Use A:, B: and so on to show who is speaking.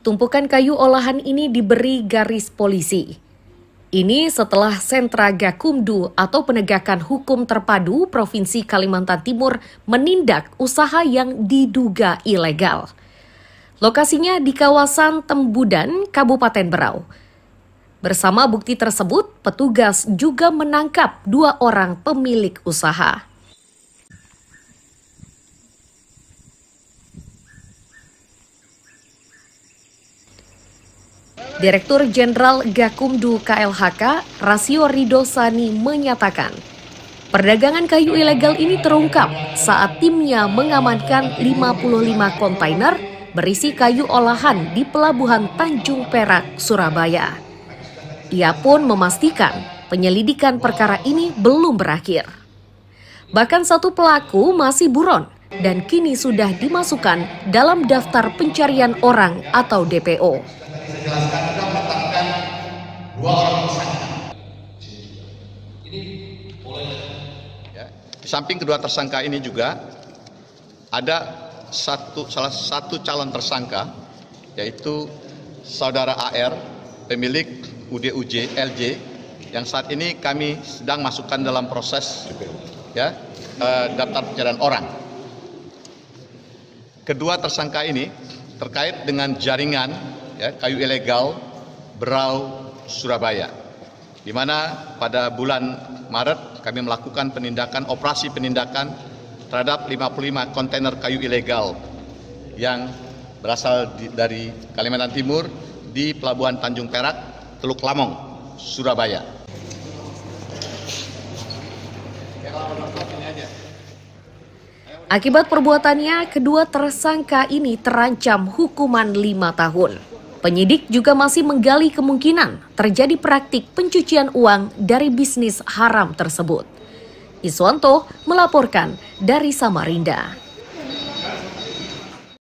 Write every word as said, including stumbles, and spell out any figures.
A: Tumpukan kayu olahan ini diberi garis polisi. Ini setelah Sentra Gakumdu atau Penegakan Hukum Terpadu Provinsi Kalimantan Timur menindak usaha yang diduga ilegal. Lokasinya di kawasan Tembudan, Kabupaten Berau. Bersama bukti tersebut, petugas juga menangkap dua orang pemilik usaha. Direktur Jenderal Gakumdu K L H K, Rasio Ridosani menyatakan, perdagangan kayu ilegal ini terungkap saat timnya mengamankan lima puluh lima kontainer berisi kayu olahan di Pelabuhan Tanjung Perak, Surabaya. Ia pun memastikan penyelidikan perkara ini belum berakhir. Bahkan satu pelaku masih buron dan kini sudah dimasukkan dalam daftar pencarian orang atau D P O.
B: Jelaskan juga menetapkan dua orang tersangka. Ini boleh. Ya, di samping kedua tersangka ini juga ada satu salah satu calon tersangka, yaitu saudara A R, pemilik U D U J L J, yang saat ini kami sedang masukkan dalam proses ya eh, daftar pencarian orang. Kedua tersangka ini terkait dengan jaringan ya, kayu ilegal Berau, Surabaya, di mana pada bulan Maret kami melakukan penindakan operasi penindakan terhadap lima puluh lima kontainer kayu ilegal yang berasal di, dari Kalimantan Timur di Pelabuhan Tanjung Perak, Teluk Lamong, Surabaya.
A: Akibat perbuatannya, kedua tersangka ini terancam hukuman lima tahun. Penyidik juga masih menggali kemungkinan terjadi praktik pencucian uang dari bisnis haram tersebut. Iswanto melaporkan dari Samarinda.